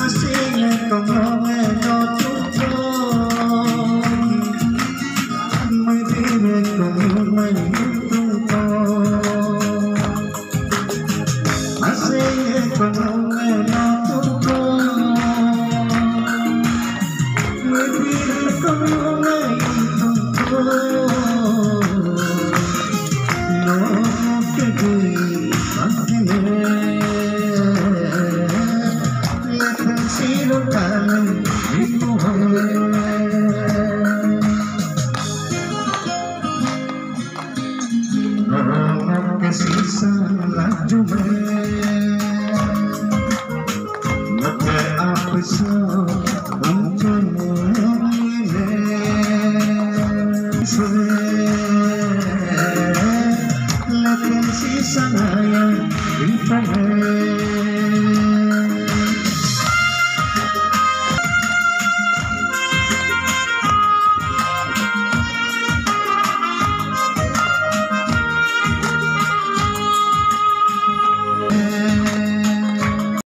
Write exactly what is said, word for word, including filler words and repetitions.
Masih como en otro tono, me vive como en otro tono. Masih como en otro tono, me vive como en otro tono. No te voy a tener. Sido tan mi mujer, no que si la lluvia no te ha pesado.